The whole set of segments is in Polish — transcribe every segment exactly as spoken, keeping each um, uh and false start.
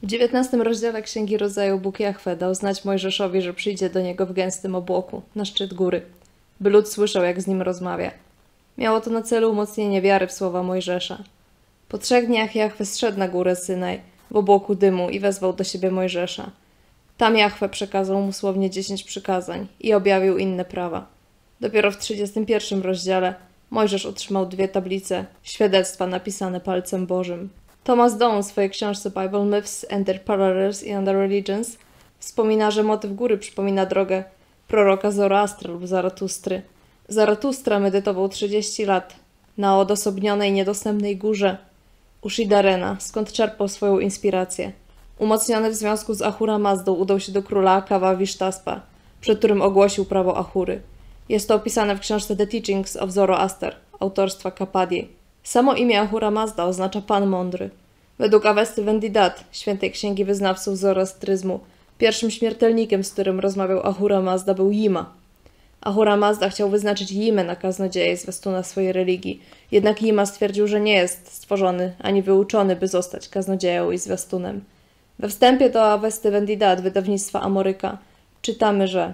W dziewiętnastym rozdziale Księgi Rodzaju Bóg Jahwe dał znać Mojżeszowi, że przyjdzie do niego w gęstym obłoku, na szczyt góry, by lud słyszał, jak z nim rozmawia. Miało to na celu umocnienie wiary w słowa Mojżesza. Po trzech dniach Jahwe zszedł na górę Synaj w obłoku dymu i wezwał do siebie Mojżesza. Tam Jahwe przekazał mu słownie dziesięć przykazań i objawił inne prawa. Dopiero w trzydziestym pierwszym rozdziale Mojżesz otrzymał dwie tablice, świadectwa napisane palcem Bożym. Thomas Down w swojej książce Bible Myths and Their Parallels in Other Religions wspomina, że motyw góry przypomina drogę proroka Zoroastra lub Zaratustry. Zaratustra medytował trzydzieści lat na odosobnionej, niedostępnej górze Ushidarena, skąd czerpał swoją inspirację. Umocniony w związku z Ahura Mazdą udał się do króla Kawa Vishtaspa, przed którym ogłosił prawo Ahury. Jest to opisane w książce The Teachings of Zoroaster, autorstwa Kapadi. Samo imię Ahura Mazda oznacza Pan Mądry. Według Awesty Vendidat, świętej księgi wyznawców zoroastryzmu, pierwszym śmiertelnikiem, z którym rozmawiał Ahura Mazda, był Yima. Ahura Mazda chciał wyznaczyć Yimę na kaznodzieję i zwiastuna swojej religii, jednak Yima stwierdził, że nie jest stworzony ani wyuczony, by zostać kaznodzieją i zwiastunem. We wstępie do Awesty Vendidat wydawnictwa Amoryka czytamy, że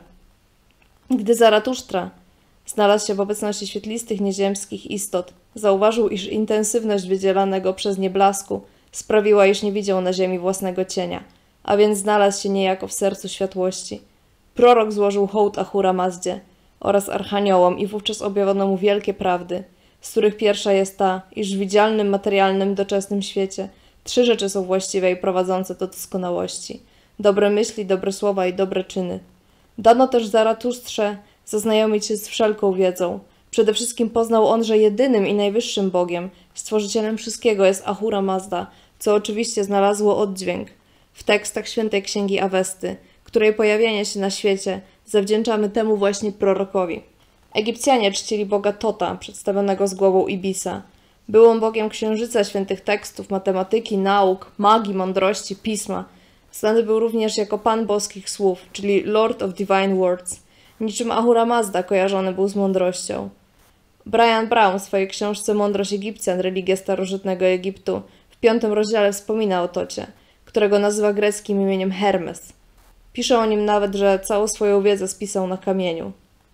gdy Zaratusztra znalazł się w obecności świetlistych nieziemskich istot, zauważył, iż intensywność wydzielanego przez nie blasku sprawiła, iż nie widział na ziemi własnego cienia, a więc znalazł się niejako w sercu światłości. Prorok złożył hołd Ahura Mazdzie oraz archaniołom i wówczas objawiono mu wielkie prawdy, z których pierwsza jest ta, iż w widzialnym, materialnym, doczesnym świecie trzy rzeczy są właściwe i prowadzące do doskonałości: dobre myśli, dobre słowa i dobre czyny. Dano też Zaratustrze zaznajomić się z wszelką wiedzą. Przede wszystkim poznał on, że jedynym i najwyższym Bogiem, stworzycielem wszystkiego, jest Ahura Mazda, co oczywiście znalazło oddźwięk w tekstach świętej księgi Awesty, której pojawienie się na świecie zawdzięczamy temu właśnie prorokowi. Egipcjanie czcili boga Tota, przedstawionego z głową ibisa. Był on bogiem księżyca, świętych tekstów, matematyki, nauk, magii, mądrości, pisma. Znany był również jako Pan Boskich Słów, czyli Lord of Divine Words. Niczym Ahura Mazda kojarzony był z mądrością. Brian Brown w swojej książce Mądrość Egipcjan, religia starożytnego Egiptu w piątym rozdziale wspomina o Tocie, którego nazywa greckim imieniem Hermes. Pisze o nim nawet, że całą swoją wiedzę spisał na kamieniu.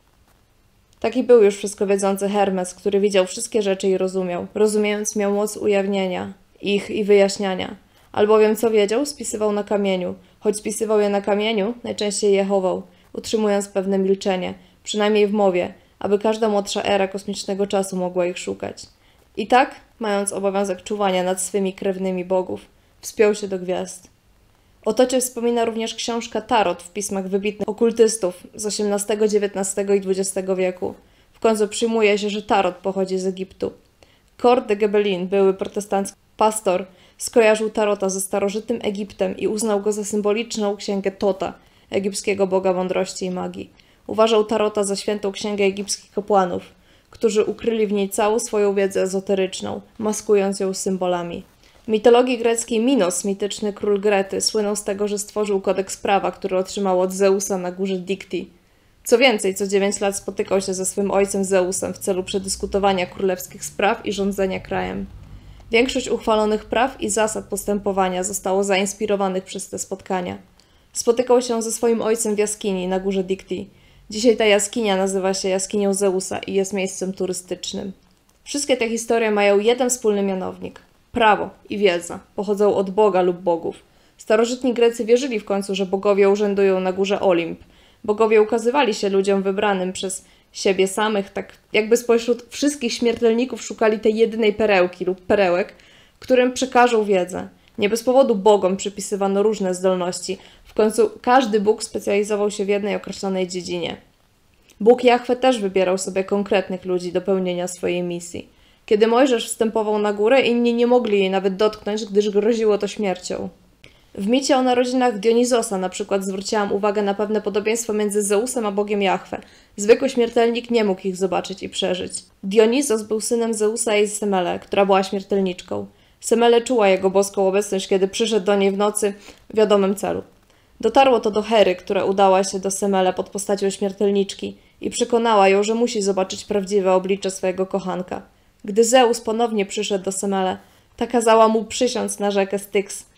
Taki był już wszystko wiedzący Hermes, który widział wszystkie rzeczy i rozumiał. Rozumiejąc, miał moc ujawnienia ich i wyjaśniania. Albowiem co wiedział, spisywał na kamieniu. Choć spisywał je na kamieniu, najczęściej je chował, utrzymując pewne milczenie, przynajmniej w mowie, aby każda młodsza era kosmicznego czasu mogła ich szukać. I tak, mając obowiązek czuwania nad swymi krewnymi bogów, wspiął się do gwiazd. O Tocie wspomina również książka Tarot w pismach wybitnych okultystów z osiemnastego, dziewiętnastego i dwudziestego wieku. W końcu przyjmuje się, że Tarot pochodzi z Egiptu. Kord de Gebelin, były protestancki pastor, skojarzył Tarota ze starożytnym Egiptem i uznał go za symboliczną księgę Tota, egipskiego boga mądrości i magii. Uważał Tarota za świętą księgę egipskich kapłanów, którzy ukryli w niej całą swoją wiedzę ezoteryczną, maskując ją symbolami. W mitologii greckiej Minos, mityczny król Grety, słynął z tego, że stworzył kodeks prawa, który otrzymał od Zeusa na górze Dikti. Co więcej, co dziewięć lat spotykał się ze swym ojcem Zeusem w celu przedyskutowania królewskich spraw i rządzenia krajem. Większość uchwalonych praw i zasad postępowania zostało zainspirowanych przez te spotkania. Spotykał się ze swoim ojcem w jaskini na górze Dikti. Dzisiaj ta jaskinia nazywa się jaskinią Zeusa i jest miejscem turystycznym. Wszystkie te historie mają jeden wspólny mianownik. Prawo i wiedza pochodzą od Boga lub bogów. Starożytni Grecy wierzyli w końcu, że bogowie urzędują na górze Olimp. Bogowie ukazywali się ludziom wybranym przez siebie samych, tak jakby spośród wszystkich śmiertelników szukali tej jedynej perełki lub perełek, którym przekażą wiedzę. Nie bez powodu bogom przypisywano różne zdolności. W końcu każdy Bóg specjalizował się w jednej określonej dziedzinie. Bóg Jahwe też wybierał sobie konkretnych ludzi do pełnienia swojej misji. Kiedy Mojżesz wstępował na górę, inni nie mogli jej nawet dotknąć, gdyż groziło to śmiercią. W micie o narodzinach Dionizosa na przykład zwróciłam uwagę na pewne podobieństwo między Zeusem a Bogiem Jahwe. Zwykły śmiertelnik nie mógł ich zobaczyć i przeżyć. Dionizos był synem Zeusa i Semele, która była śmiertelniczką. Semele czuła jego boską obecność, kiedy przyszedł do niej w nocy w wiadomym celu. Dotarło to do Hery, która udała się do Semele pod postacią śmiertelniczki i przekonała ją, że musi zobaczyć prawdziwe oblicze swojego kochanka. Gdy Zeus ponownie przyszedł do Semele, ta kazała mu przysiąc na rzekę Styx,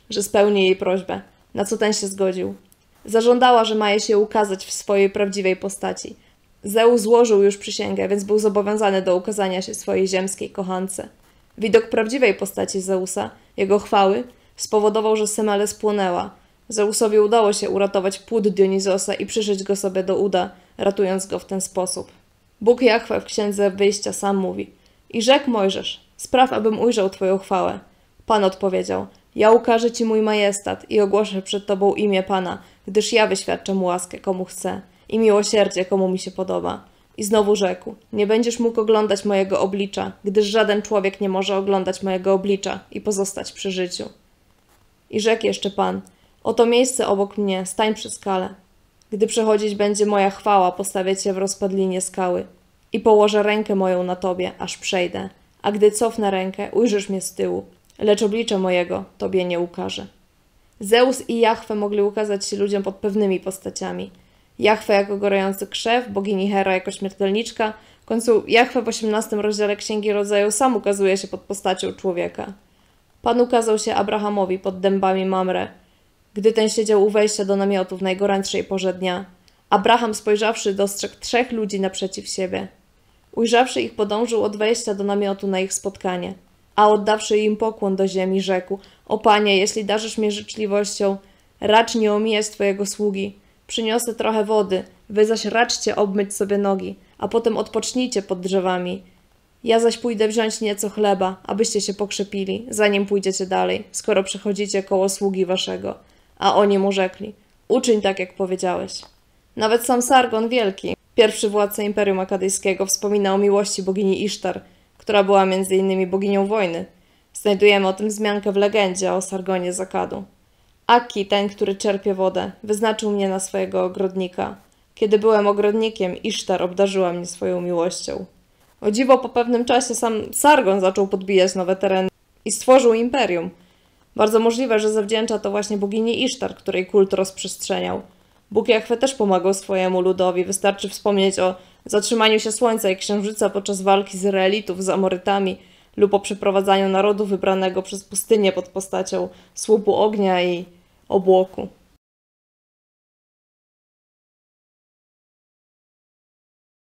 że spełni jej prośbę, na co ten się zgodził. Zażądała, że ma jej się ukazać w swojej prawdziwej postaci. Zeus złożył już przysięgę, więc był zobowiązany do ukazania się swojej ziemskiej kochance. Widok prawdziwej postaci Zeusa, jego chwały, spowodował, że Semele spłonęła. Zeusowi udało się uratować płód Dionizosa i przyszyć go sobie do uda, ratując go w ten sposób. Bóg Jahwe w Księdze Wyjścia sam mówi: i rzekł Mojżesz: spraw, abym ujrzał Twoją chwałę. Pan odpowiedział: ja ukażę Ci mój majestat i ogłoszę przed Tobą imię Pana, gdyż ja wyświadczę mu łaskę, komu chcę, i miłosierdzie, komu mi się podoba. I znowu rzekł: nie będziesz mógł oglądać mojego oblicza, gdyż żaden człowiek nie może oglądać mojego oblicza i pozostać przy życiu. I rzekł jeszcze Pan: oto miejsce obok mnie, stań przy skale. Gdy przechodzić będzie moja chwała, postawię Cię w rozpadlinie skały i położę rękę moją na Tobie, aż przejdę, a gdy cofnę rękę, ujrzysz mnie z tyłu, lecz oblicze mojego Tobie nie ukażę. Zeus i Jahwe mogli ukazać się ludziom pod pewnymi postaciami. Jahwe jako gorący krzew, bogini Hera jako śmiertelniczka. W końcu Jahwe w osiemnastym rozdziale Księgi Rodzaju sam ukazuje się pod postacią człowieka. Pan ukazał się Abrahamowi pod dębami Mamre, gdy ten siedział u wejścia do namiotu w najgorętszej porze dnia. Abraham, spojrzawszy, dostrzegł trzech ludzi naprzeciw siebie. Ujrzawszy ich, podążył od wejścia do namiotu na ich spotkanie, a oddawszy im pokłon do ziemi, rzekł: o Panie, jeśli darzysz mnie życzliwością, racz nie omijać Twojego sługi. Przyniosę trochę wody, wy zaś raczcie obmyć sobie nogi, a potem odpocznijcie pod drzewami. Ja zaś pójdę wziąć nieco chleba, abyście się pokrzepili, zanim pójdziecie dalej, skoro przechodzicie koło sługi waszego. A oni mu rzekli: uczyń tak, jak powiedziałeś. Nawet sam Sargon Wielki, pierwszy władca Imperium Akadyjskiego, wspomina o miłości bogini Isztar, która była między innymi boginią wojny. Znajdujemy o tym wzmiankę w legendzie o Sargonie z Akkadu. Akki, ten, który czerpie wodę, wyznaczył mnie na swojego ogrodnika. Kiedy byłem ogrodnikiem, Isztar obdarzyła mnie swoją miłością. O dziwo, po pewnym czasie sam Sargon zaczął podbijać nowe tereny i stworzył imperium. Bardzo możliwe, że zawdzięcza to właśnie bogini Isztar, której kult rozprzestrzeniał. Bóg Jahwe też pomagał swojemu ludowi. Wystarczy wspomnieć o zatrzymaniu się słońca i księżyca podczas walki Izraelitów z Amorytami lub o przeprowadzaniu narodu wybranego przez pustynię pod postacią słupu ognia i obłoku.